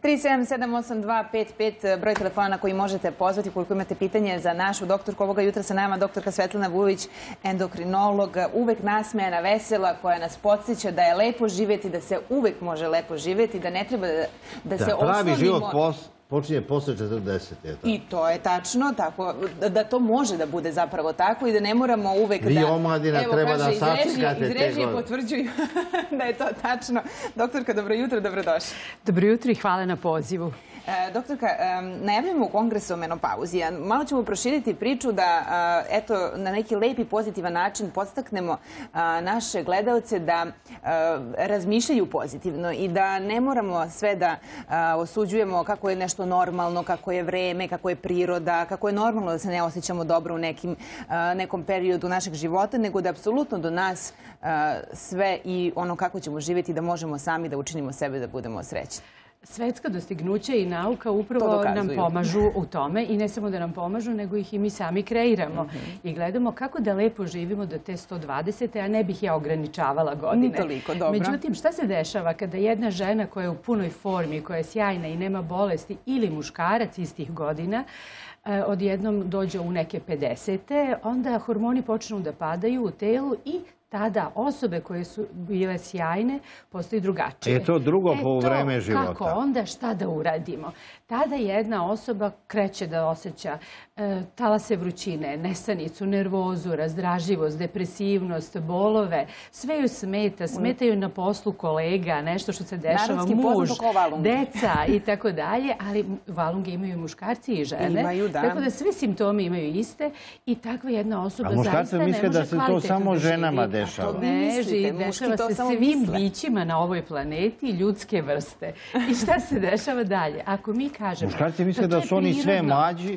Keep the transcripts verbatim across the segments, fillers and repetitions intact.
tri sedam sedam osam dva pet pet, broj telefona na koji možete pozvati ukoliko imate pitanje za našu doktorku. Ovoga jutra sa nama doktorka Svetlana Vujović, endokrinolog, uvek nasmejana, vesela, koja nas podsjeća da je lepo živjeti, da se uvek može lepo živjeti, da ne treba da se oslonimo... Pravi život počinje posle četrdeset. I to je tačno, da to može da bude zapravo tako i da ne moramo uvek da... Vi omladina treba da sačekate te godine. Iz režije potvrđuju da je to tačno. Doktorka, dobro jutro, dobrodošli. Dobro jutro i hvala na pozivu. Doktorka, najavljamo u kongresu o menopauzi. Malo ćemo proširiti priču da, eto, na neki lepi pozitivan način podstaknemo naše gledalce da razmišljaju pozitivno i da ne moramo sve da osuđujemo kako je nešto normalno, kako je vreme, kako je priroda, kako je normalno da se ne osjećamo dobro u nekom periodu našeg života, nego da apsolutno do nas sve i ono kako ćemo živjeti, da možemo sami da učinimo sebe da budemo srećni. Svetska dostignuća i nauka upravo nam pomažu u tome i ne samo da nam pomažu, nego ih i mi sami kreiramo. I gledamo kako da lepo živimo do te sto dvadesete, a ne bih ja ograničavala godine. Ni toliko, dobro. Međutim, šta se dešava kada jedna žena koja je u punoj formi, koja je sjajna i nema bolesti, ili muškarac istih godina, odjednom dođe u neke pedesete, onda hormoni počnu da padaju u telu i tada osobe koje su bile sjajne postaju drugačije. Je to drugo po vreme života. Kako onda, šta da uradimo? Tada jedna osoba kreće da osjeća talase vrućine, nesanicu, nervozu, razdražljivost, depresivnost, bolove. Sve ju smeta, smetaju na poslu kolega, nešto što se dešava, muž, deca i tako dalje, ali valunge imaju muškarci i žene. Imaju, da. Tako da sve simptome imaju iste i takva jedna osoba zaista ne može kvalitetno da živi. A muškarci misle da se to samo ženama dešava. Ne, dešava se svim bićima na ovoj planeti ljudske vrste. I šta se dešava dalje? Ako mi kažemo... Muškarci misle da su oni sve mlađi,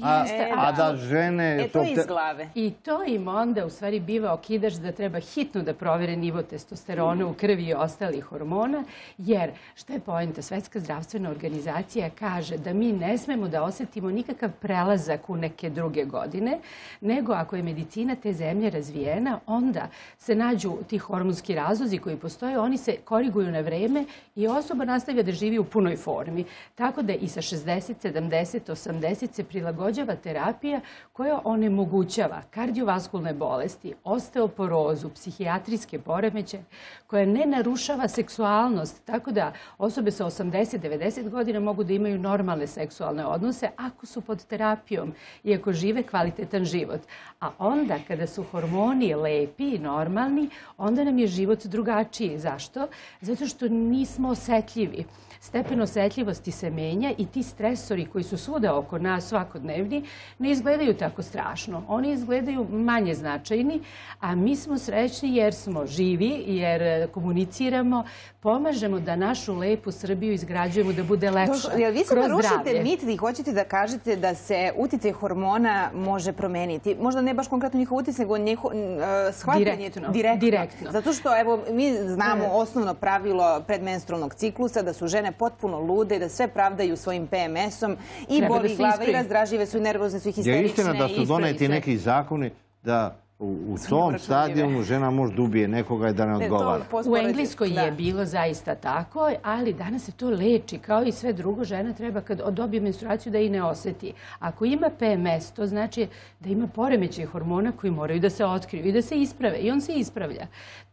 a da žene... E, to je iz glave. I to im onda u stvari biva okidač da treba hitno da provere nivo testosterona u krvi i ostalih hormona, jer šta je poenta? Svetska zdravstvena organizacija kaže da mi ne smemo da osjetimo nikakav prelazak u neke druge godine, nego ako je medicina te zemlje razvijena, onda se nađu ti hormonski razlozi koji postoje, oni se koriguju na vreme i osoba nastavlja da živi u punoj formi. Tako da i sa šezdeset, sedamdeset, osamdeset se prilagođava terapija koja onemogućava kardiovaskulne bolesti, osteoporozu, psihijatrijske poremećaje, koja ne narušava seksualnost. Tako da osobe sa osamdeset, devedeset godina mogu da imaju normalne seksualne odnose ako su pod terapijom i ako žive kvalitetan život. A onda kada su hormoni lepi i normalni, onda nam je život drugačiji. Zašto? Zato što nismo osetljivi. Stepen osetljivosti se menja i ti stresori koji su svuda oko nas svakodnevni ne izgledaju tako strašno. Oni izgledaju manje značajni, a mi smo srećni jer smo živi, jer komuniciramo, pomažemo da našu lepu Srbiju izgrađujemo da bude lepša. Jel vi sada rušite mit i hoćete da kažete da se uticaj hormona može promeniti? Možda ne baš konkretno njihov uticaj, nego njihov shvatanje direktno. Zato što, evo, mi znamo osnovno pravilo predmenstrualnog ciklusa, da su žene potpuno lude, da sve pravdaju svojim P M S-om i boli glava i razdražive su i nervozne su i histerične. Je istina da su doneti neki zakoni da u tom stadijumu žena može da ubije nekoga i da ne odgovara. U Engleskoj je bilo zaista tako, ali danas se to leči. Kao i sve drugo, žena treba kad dobije menstruaciju da i ne osjeti. Ako ima P M S, to znači da ima poremećaj hormona koji moraju da se otkriju i da se isprave. I on se ispravlja.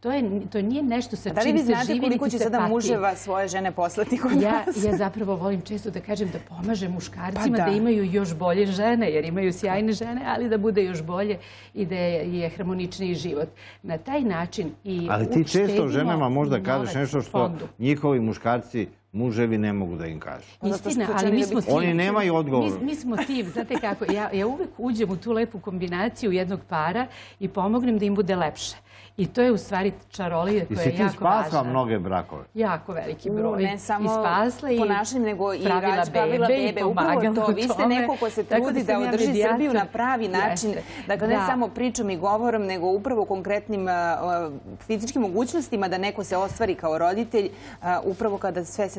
To nije nešto sa čim se živi niti se pati. Da li vi znate koliko će sada muževa svoje žene poslati kod vas? Ja zapravo volim često da kažem da pomaže muškarcima da imaju još bolje žene, jer imaju sjajne žene, ali da bude još bolje i da je harmoničniji život. Na taj način i uštedimo ali ti često ženama možda kažeš nešto što njihovi muškarci, muževi ne mogu da im kažu. Istina, ali mi smo tim. Oni nemaju odgovor. Mi smo tim, znate kako, ja uvek uđem u tu lepu kombinaciju jednog para i pomognem da im bude lepše. I to je u stvari čarolija koja je jako važna. I si ti spasla mnoge brakove? Jako veliki broj. Ne samo ponašanjem, nego i pravila bebe. Upravo to. Vi ste neko ko se trudi da održi Srbiju na pravi način. Dakle, ne samo pričom i govorom, nego upravo konkretnim fizičkim mogućnostima da neko se ostvari kao roditelj, upravo kada sve se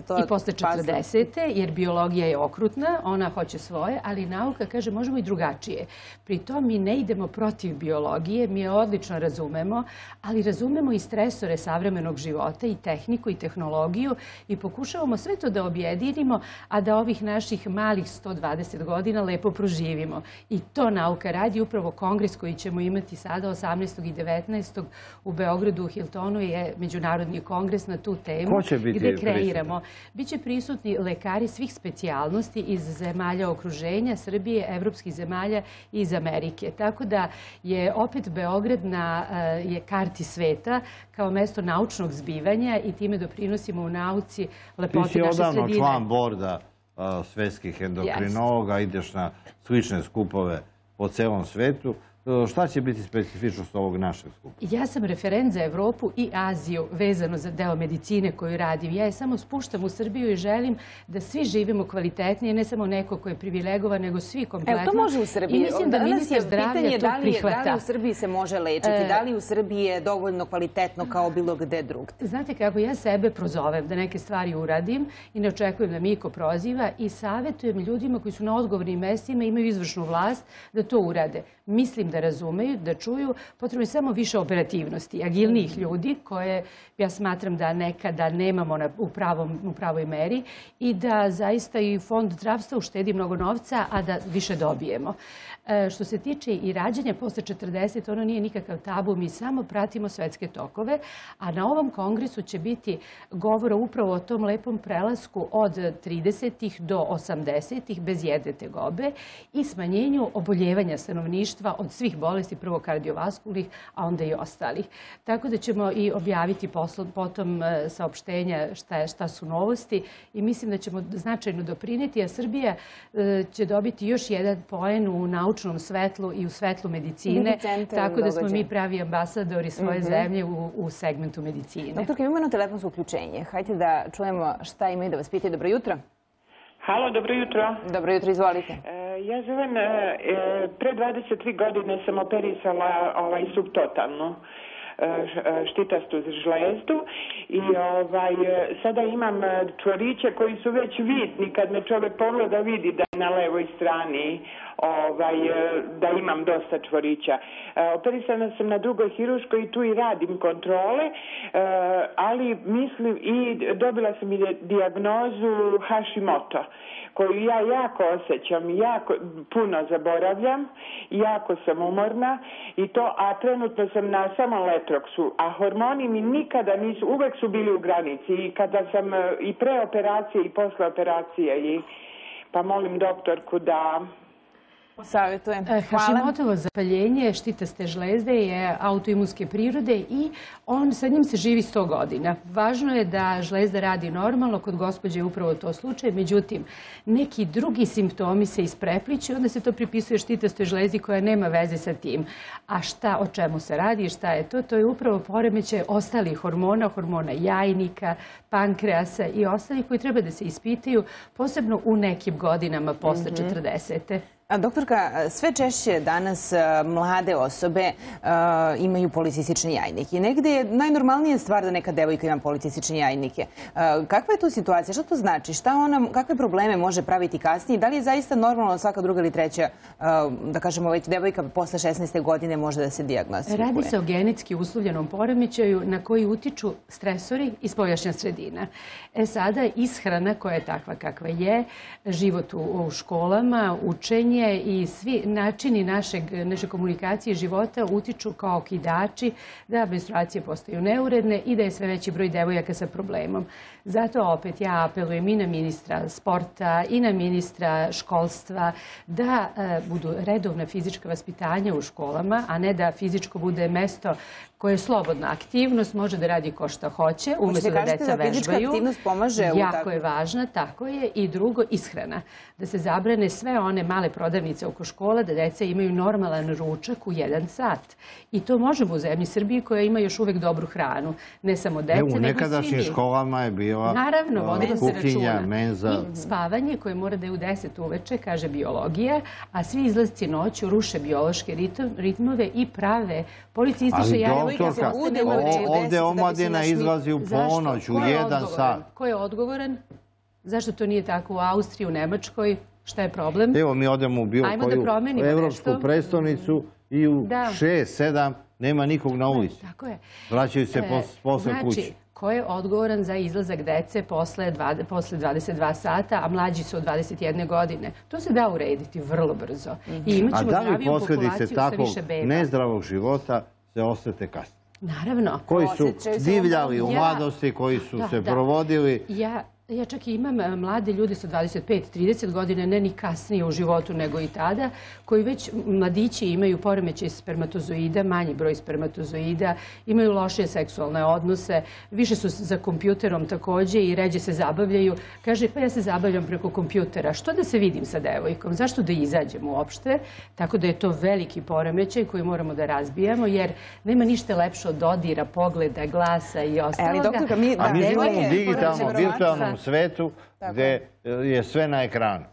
to... I posle četrdesete, jer biologija je okrutna, ona hoće svoje, ali nauka kaže možemo i drugačije. Pri tom mi ne idemo protiv biologije, mi je odlično razumemo, ali razumemo i stresore savremenog života i tehniku i tehnologiju i pokušavamo sve to da objedinimo, a da ovih naših malih sto dvadeset godina lepo proživimo. I to nauka radi. Upravo kongres koji ćemo imati sada osamnaestog i devetnaestog u Beogradu u Hiltonu je međunarodni kongres na tu temu. Ko će biti gde kreiramo. Biće prisutni lekari svih specijalnosti iz zemalja okruženja, Srbije, evropskih zemalja i iz Amerike. Tako da je opet Beograd na je karti sveta kao mesto naučnog zbivanja i time doprinosimo u nauci lepoti naše sredine. Ti si odavno član borda svetskih endokrinologa, ideš na slične skupove po celom svetu. Šta će biti specifičnost ovog našeg skupa? Ja sam referent za Evropu i Aziju vezano za deo medicine koju radim. Ja je samo spuštam u Srbiju i želim da svi živimo kvalitetnije, ne samo neko ko je privilegovan, nego svi kompletno. Evo, to može u Srbiji. I mislim da ministar zdravlja to prihvata. Da li u Srbiji se može lečiti? Da li u Srbiji je dovoljno kvalitetno kao bilo gde drugde? Znate kako ja sebe prozovem da neke stvari uradim i ne očekujem da mi iko proziva i savjetujem ljudima koji su na odgovornim mestima, imaju izvršnu vlast, da to urade. Mislim da razumeju, da čuju, potrebno je samo više operativnosti, agilnijih ljudi koje ja smatram da nekada nemamo u, pravom, u pravoj meri i da zaista i fond zdravstva uštedi mnogo novca, a da više dobijemo. E, što se tiče i rađanja posle četrdeset, ono nije nikakav tabu, mi samo pratimo svetske tokove, a na ovom kongresu će biti govora upravo o tom lepom prelasku od tridesetih do osamdesetih bez jedne tegobe i smanjenju oboljevanja stanovništva od svih bolesti, prvo kardiovaskulnih, a onda i ostalih. Tako da ćemo i objaviti poslo, potom saopštenja šta, šta su novosti i mislim da ćemo značajno doprineti, a Srbija e, će dobiti još jedan poen u naučnom svetlu i u svetlu medicine, tako da smo mi pravi ambasadori svoje mm-hmm. zemlje u, u segmentu medicine. Doktorka, imamo na telefonsko uključenje. Hajde da čujemo šta imaju da vas pitaju. Dobro jutro. Halo, dobro jutro. Dobro jutro, izvolite. E, ja zovem, e, pre dvadeset tri godine sam operisala ovaj, subtotalnu štitastu žlezdu i ovaj, sada imam čvoriće koji su već vidni. Kad me čovjek pogleda vidi da je na levoj strani ovaj, da imam dosta čvorića. Operisana sam na drugoj hiruškoj i tu i radim kontrole, ali mislim i dobila sam i dijagnozu Hashimoto, koju ja jako osjećam, jako puno zaboravljam, jako sam umorna i to, a trenutno sam na samo letroksu, a hormoni mi nikada nisu, uvek su bili u granici i kada sam i pre operacije i posle operacije i pa molim doktorku da... Savjetujem. Hashimotovo zapaljenje štitaste žlezde je autoimunske prirode i on, sa njim se živi sto godina. Važno je da žlezda radi normalno, kod gospođe je upravo to slučaj, međutim, neki drugi simptomi se isprepliću, onda se to pripisuje štitastoj žlezdi koja nema veze sa tim. A šta, o čemu se radi i šta je to? To je upravo poremećaj ostalih hormona, hormona jajnika, pankreasa i ostalih koji treba da se ispitaju, posebno u nekim godinama posle mm-hmm. četrdesete. Doktorka, sve češće danas mlade osobe uh, imaju policistični jajnik i negde je najnormalnija stvar da neka devojka ima policistične jajnike. Uh, kakva je tu situacija? Šta to znači? Šta ona, kakve probleme može praviti kasnije? Da li je zaista normalno svaka druga ili treća, uh, da kažemo već devojka posle šesnaeste godine može da se dijagnostikuje? Radi se o genetski uslovljenom poremećaju na koji utiču stresori i spoljašnja sredina. E sada, ishrana koja je takva kakva je, život u, u školama, učenje i svi načini našeg, naše komunikacije života utiču kao okidači da menstruacije postaju neuredne i da je sve veći broj devojaka sa problemom. Zato opet ja apelujem i na ministra sporta i na ministra školstva da e, budu redovna fizička vaspitanja u školama, a ne da fizičko bude mesto koje je slobodna aktivnost, može da radi ko šta hoće, umjesto da deca vežbaju. Fizička aktivnost pomaže u jako je važna, tako je. I drugo, ishrana. Da se zabrane sve one male prodavnice oko škola, da deca imaju normalan ručak u jedan sat. I to možemo u zemlji Srbiji koja ima još uvek dobru hranu. Ne samo deca, nego i svi mi. U nekadašnjim školama je bila naravno, vodilo se kuhinja, računa. menza. I spavanje koje mora da je u deset uveče, kaže biologija, a svi izlazci noću ruše biološke ritmove i prave policistične jajne. Doktorka, ovdje omladina izlazi u ponoć, u jedan sat. Ko je odgovoran? Zašto to nije tako u Austriji, u Nemačkoj? Šta je problem? Evo, mi odemo u bilo koju evropsku prestonicu i u šest, sedam nema nikog na ulici. Tako je. Vraćaju se posle kući. Znači, ko je odgovoran za izlazak dece posle dvadeset dva sata, a mlađi su od dvadeset jedne godine? To se da urediti vrlo brzo. I imat ćemo zdraviju populaciju sa više beba. Nezdravog života se osjete kasnije. Naravno. Koji su divljali u mladosti, koji su se provodili. Ja čak i imam mlade ljude sa dvadeset pet trideset godina, ne ni kasnije u životu nego i tada, koji već mladići imaju poremećaj spermatozoida, manji broj spermatozoida, imaju lošije seksualne odnose, više su za kompjuterom takođe i ređe se zabavljaju. Kaže, pa ja se zabavljam preko kompjutera, što da se vidim sa devojkom, zašto da izađem uopšte? Tako da je to veliki poremećaj koji moramo da razbijamo, jer nema ništa lepše od dodira, pogleda, glasa i ostaloga. A mi živimo u digitalnom, virtualnom svetu gde je sve na ekranu.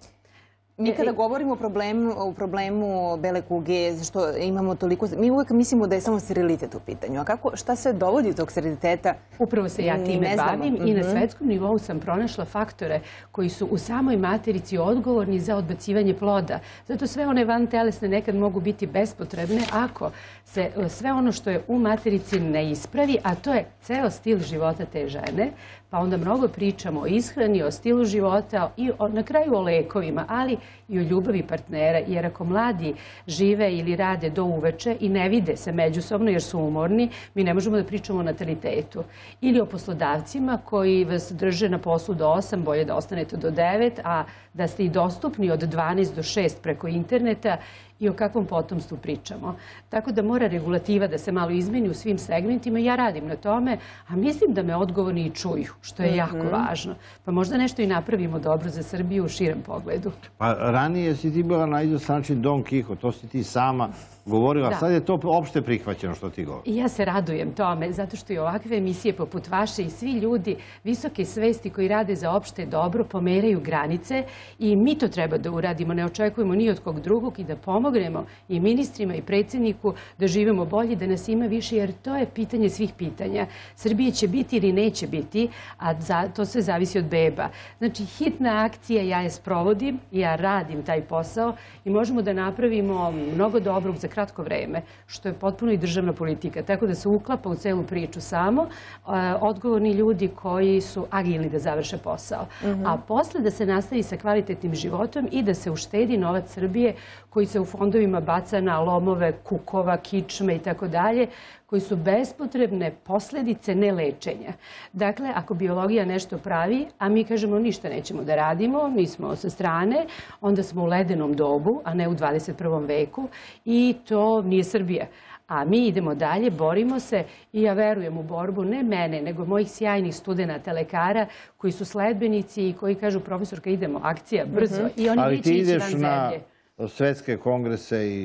Mi kada govorimo o problemu bele kuge, što imamo toliko... Mi uvek mislimo da je samo sterilitet u pitanju. A šta sve dovodi do tog steriliteta? Upravo se ja time bavim i na svetskom nivou sam pronašla faktore koji su u samoj materici odgovorni za odbacivanje ploda. Zato sve one vantelesne nekad mogu biti bespotrebne ako se sve ono što je u materici ne ispravi, a to je ceo stil života te žene, pa onda mnogo pričamo o ishrani, o stilu života i na kraju o lekovima, ali i o ljubavi partnera, jer ako mladi žive ili rade do uveče i ne vide se međusobno jer su umorni, mi ne možemo da pričamo o natalitetu. Ili o poslodavcima koji vas drže na poslu do osam, bolje da ostanete do devet, a da ste i dostupni od dvanaest do šest preko interneta, i o kakvom potomstvu pričamo. Tako da mora regulativa da se malo izmeni u svim segmentima. Ja radim na tome, a mislim da me odgovorni i čuju, što je jako važno. Pa možda nešto i napravimo dobro za Srbiju u širem pogledu. Pa ranije si ti bila na izvestan način Don Kiho, to si ti sama govorila. Sad je to opšte prihvaćeno što ti govori. I ja se radujem tome, zato što i ovakve emisije poput vaše i svi ljudi visoke svesti koji rade za opšte dobro pomeraju granice i mi to treba da uradimo. Ne očekujemo ni od kog drugog i da pomognemo i ministrima i predsjedniku da živimo bolje, da nas ima više, jer to je pitanje svih pitanja. Srbije će biti ili neće biti, a to sve zavisi od beba. Znači, hitna akcija, ja je sprovodim, ja radim taj posao i možemo da napravimo mnogo dobrog za kratko vreme, što je potpuno i državna politika. Tako da se uklapa u celu priču samo odgovorni ljudi koji su agilni da završe posao. A posle da se nastavi sa kvalitetnim životom i da se uštedi novac Srbije koji se u fondovima baca na lomove, kukova, kičme i tako dalje, koji su bespotrebne posljedice nelečenja. Dakle, ako biologija nešto pravi, a mi kažemo ništa nećemo da radimo, mi smo sa strane, onda smo u ledenom dobu, a ne u dvadeset prvom veku i to nije Srbija. A mi idemo dalje, borimo se i ja verujem u borbu ne mene, nego mojih sjajnih studenata, lekara koji su sledbenici i koji kažu profesorka idemo, akcija, brzo. I oni neće ići van zemlje. Ali ti ideš na svetske kongrese i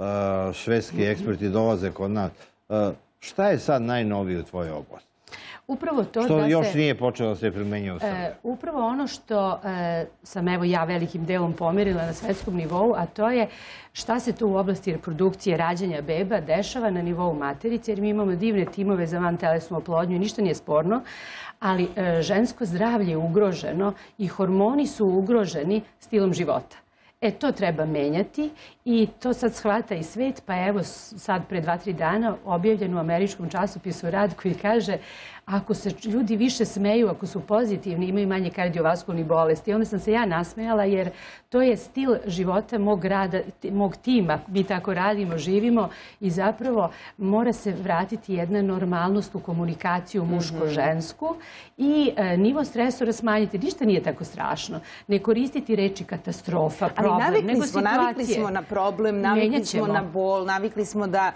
švedski eksperti dolaze kod nas. Šta je sad najnovije u tvojoj oblasti? Upravo to što da se... još nije počelo da se primenjuje u Srbiji. Upravo ono što sam evo ja velikim delom pomerila na svetskom nivou, a to je šta se tu u oblasti reprodukcije, rađanja beba dešava na nivou materice, jer mi imamo divne timove za vantelesnu oplodnju i ništa nije sporno, ali žensko zdravlje je ugroženo i hormoni su ugroženi stilom života. E, to treba menjati i to sad shvata i svet, pa evo sad pre dva, tri dana objavljen u američkom časopisu rad koji kaže ako se ljudi više smeju, ako su pozitivni, imaju manje kardiovaskulnih bolesti. Onda sam se ja nasmejala jer to je stil života mog rada, mog tima. Mi tako radimo, živimo i zapravo mora se vratiti jedna normalnost u komunikaciju muško-žensku i nivo stresora smanjiti. Ništa nije tako strašno. Ne koristiti reči katastrofa, problem, nego situacije. Navikli smo na problem, navikli smo na bol, navikli smo da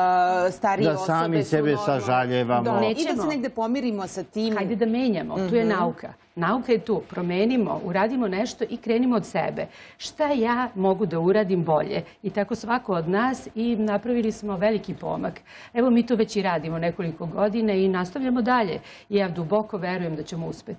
starije osobe su... Da sami sebe sažaljevamo. I da se negde pomirimo sa tim. Hajde da menjamo, tu je nauka. Nauka je tu, promenimo, uradimo nešto i krenimo od sebe. Šta ja mogu da uradim bolje? I tako svako od nas i napravili smo veliki pomak. Evo mi to već i radimo nekoliko godina i nastavljamo dalje. I ja duboko verujem da ćemo uspeti.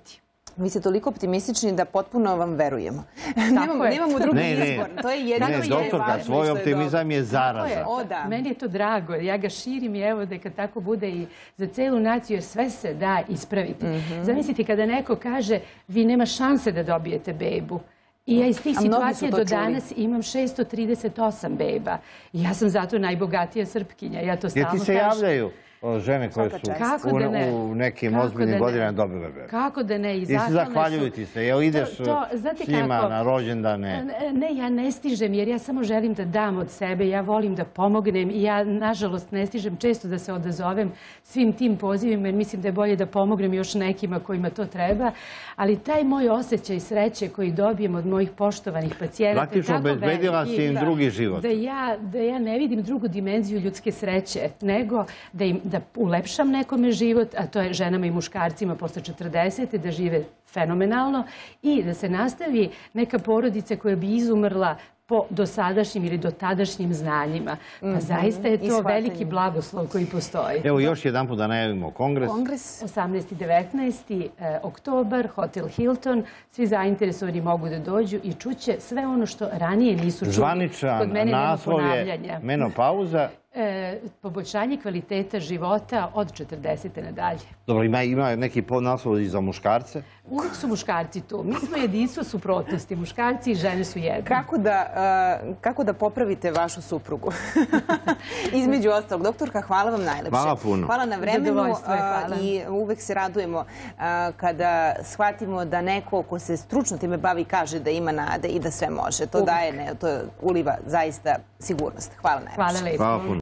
Vi ste toliko optimistični da potpuno vam verujemo. Nemamo drugi izbor. To je jedino Ne, doktorka, svoj optimizam je zaraza. Meni je to drago. Ja ga širim i evo da kad tako bude i za celu naciju, jer sve se da ispraviti. Zamislite kada neko kaže vi nema šanse da dobijete bebu. I ja iz tih situacija do danas imam šesto trideset osam beba. I ja sam zato najbogatija Srpkinja. Ja to stalno kažem. Jer ti se javljaju žene koje su u nekim ozbiljnim godinama dobile bebe. Kako da ne? I se zahvaljuju ti se. Jel ideš s njima na rođendane? Ne, ja ne stižem jer ja samo želim da dam od sebe. Ja volim da pomognem i ja, nažalost, ne stižem često da se odazovem svim tim pozivima jer mislim da je bolje da pomognem još nekima kojima to treba. Ali taj moj osjećaj sreće koji dobijem od mojih poštovanih pacijenata je tako veliki. Praktično obezbedila si im drugi život. Da ja ne vidim drugu dimenziju ljudske sreće, nego da im da ulepšam nekome život, a to je ženama i muškarcima posle četrdesete, da žive fenomenalno i da se nastavi neka porodica koja bi izumrla po dosadašnjim ili dotadašnjim znanjima. Pa zaista je to veliki blagoslov koji postoji. Evo još jedan put da najavimo kongres. Kongres osamnaesti i devetnaesti oktobar, Hotel Hilton. Svi zainteresovani mogu da dođu i čuće sve ono što ranije nisu čuli. Zvaničan naslov je menopauza. Poboljšanje kvaliteta života od četrdesete nadalje. Dobro, ima neki podnaslov i za muškarce? Uvijek su muškarci tu. Mi smo jedinstvo suprotnosti. Muškarci i žene su jedni. Kako da popravite vašu suprugu? Između ostalog. Doktorka, hvala vam najlepše. Hvala puno. Hvala na vremenu i uvek se radujemo kada shvatimo da neko ko se stručno time bavi kaže da ima nade i da sve može. To daje, to uliva zaista sigurnost. Hvala najlepše. Hvala lepo.